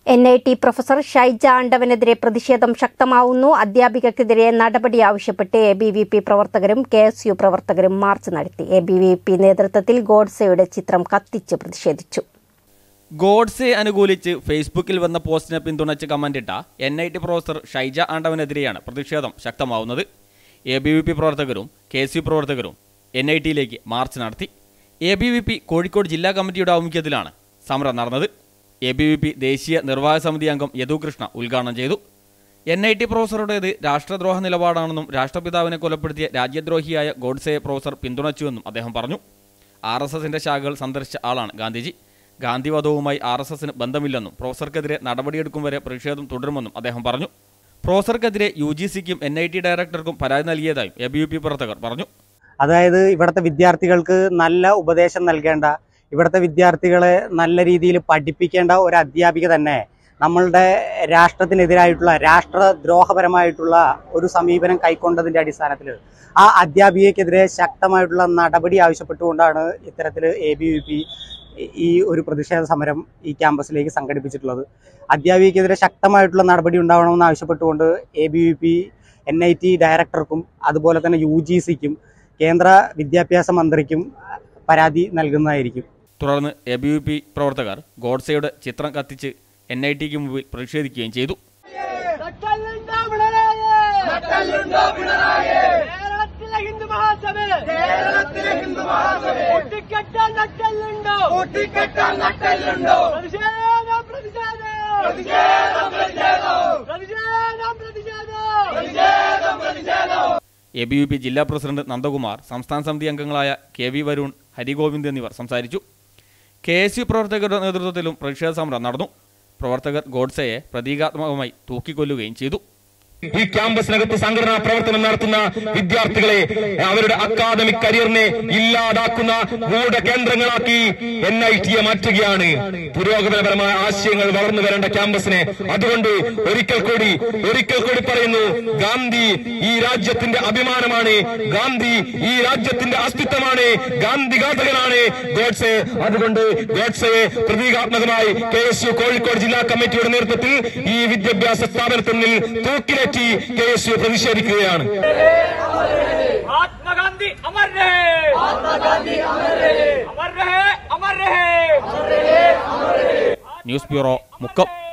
NIT professor Shaija ആണ്ടവനെതിരെ പ്രതിഷേധം ശക്തമാവുന്നു. അധ്യാപികക്കെതിരെ നടപടി ആവശ്യപ്പെട്ട് ABVP പ്രവർത്തകരും KSU പ്രവർത്തകരും മാർച്ച് നടത്തി. ABVP നേതൃത്വത്തിൽ ഗോഡ്സെയുടെ ചിത്രം കത്തിച്ച് പ്രതിഷേധിച്ചു. ഗോഡ്സെ അനുകൂലിച്ച് ഫേസ്ബുക്കിൽ വന്ന പോസ്റ്റിനെ പിന്തുണച്ച് കമന്റിട്ട NIT പ്രൊഫസർ ഷൈജ ആണ്ടവനെതിരെയാണ് പ്രതിഷേധം ശക്തമാവുന്നത്. ABVP പ്രവർത്തകരും KSU പ്രവർത്തകരും NITയിലേക്ക് മാർച്ച് നടത്തി. ABVP കോഴിക്കോട് ജില്ലാ കമ്മിറ്റിയുടെ ആഭിമുഖ്യത്തിലാണ് സമരം നടന്നത്. ABVP ദേശീയ നിർവാഹക സമിതി അംഗം യദുകൃഷ്ണ ഉദ്ഘാടനം ചെയ്തു. NIT പ്രൊഫസറുടേത് രാഷ്ട്രദ്രോഹ നിലപാടാണെന്നും രാഷ്ട്രപിതാവിനെ കൊലപ്പെടുത്തിയ രാജ്യദ്രോഹിയായ ഗോഡ്സെയെ പ്രൊഫസർ പിന്തുണച്ചുവെന്നും അദ്ദേഹം പറഞ്ഞു. RSSന്റെ ശാഖകൾ സന്ദർശിച്ച ആളാണ് ഗാന്ധിജി. ഗാന്ധിവധവുമായി RSSന് ബന്ധമില്ലെന്നും പ്രൊഫസർക്കെതിരെ നടപടിയെടുക്കും വരെ പ്രതിഷേധം തുടരുമെന്നും അദ്ദേഹം പറഞ്ഞു. പ്രൊഫസർക്കെതിരെ UGCക്കും NIT ഡയറക്ടർക്കും പരാതി നൽകിയതായും ABVP പ്രവർത്തകർ പറഞ്ഞു. അതായത് ഇവിടുത്തെ വിദ്യാർത്ഥികൾക്ക് നല്ല ഉപദേശം നൽകേണ്ട, ഇവിടുത്തെ വിദ്യാർത്ഥികളെ നല്ല രീതിയിൽ പഠിപ്പിക്കേണ്ട ഒരു അധ്യാപിക തന്നെ നമ്മളുടെ രാഷ്ട്രത്തിനെതിരായിട്ടുള്ള രാഷ്ട്രദ്രോഹപരമായിട്ടുള്ള ഒരു സമീപനം കൈക്കൊണ്ടതിൻ്റെ അടിസ്ഥാനത്തിൽ ആ അധ്യാപികയ്ക്കെതിരെ ശക്തമായിട്ടുള്ള നടപടി ആവശ്യപ്പെട്ടുകൊണ്ടാണ് ഇത്തരത്തിൽ ABVP ഈ ഒരു പ്രതിഷേധ സമരം ഈ ക്യാമ്പസിലേക്ക് സംഘടിപ്പിച്ചിട്ടുള്ളത്. അധ്യാപികയ്ക്കെതിരെ ശക്തമായിട്ടുള്ള നടപടി ഉണ്ടാവണമെന്ന് ആവശ്യപ്പെട്ടുകൊണ്ട് ABVP NIT ഡയറക്ടർക്കും അതുപോലെ തന്നെ UGCക്കും കേന്ദ്ര വിദ്യാഭ്യാസ മന്ത്രിക്കും പരാതി നൽകുന്നതായിരിക്കും. തുടർന്ന് ABVP പ്രവർത്തകർ ഗോഡ്സെയുടെ ചിത്രം കത്തിച്ച് NITക്ക് മുമ്പിൽ പ്രതിഷേധിക്കുകയും ചെയ്തു. ABVP ജില്ലാ പ്രസിഡന്റ് നന്ദകുമാർ, സംസ്ഥാന സമിതി അംഗങ്ങളായ KV വരുൺ, ഹരിഗോവിന്ദ് എന്നിവർ സംസാരിച്ചു. KSU പ്രവർത്തകരുടെ നേതൃത്വത്തിലും പ്രതിഷേധ സമരം നടന്നു. പ്രവർത്തകർ ഗോഡ്സെയെ പ്രതീകാത്മകമായി തൂക്കിക്കൊല്ലുകയും ചെയ്തു. ഈ ക്യാമ്പസിനകത്ത് സംഘടനാ പ്രവർത്തനം നടത്തുന്ന വിദ്യാർത്ഥികളെ അവരുടെ അക്കാദമിക് കരിയറിനെ ഇല്ലാതാക്കുന്ന ഗൂഢകേന്ദ്രങ്ങളാക്കി NITയെ മാറ്റുകയാണ്. പുരോഗമനപരമായ ആശയങ്ങൾ വളർന്നു വരേണ്ട ക്യാമ്പസിനെ അതുകൊണ്ട് ഒരിക്കൽ കൂടി പറയുന്നു, ഗാന്ധി ഈ രാജ്യത്തിന്റെ അഭിമാനമാണ്, ഗാന്ധി ഈ രാജ്യത്തിന്റെ അസ്തിത്വമാണ്, ഗാന്ധി ഘാതകനാണ് ഗോഡ്സെ. അതുകൊണ്ട് ഗോഡ്സെയെ പ്രതീകാത്മകമായി KSU കോഴിക്കോട് ജില്ലാ കമ്മിറ്റിയുടെ നേതൃത്വത്തിൽ ഈ വിദ്യാഭ്യാസ സ്ഥാപനത്തിൽ തൂക്കിലേറ്റി KSU പ്രതിഷേധിക്കുകയാണ്. महात्मा गांधी अमर रहे, महात्मा गांधी अमर रहे, अमर रहे, अमर रहे, अमर रहे, अमर रहे. News bureau, Mukkam.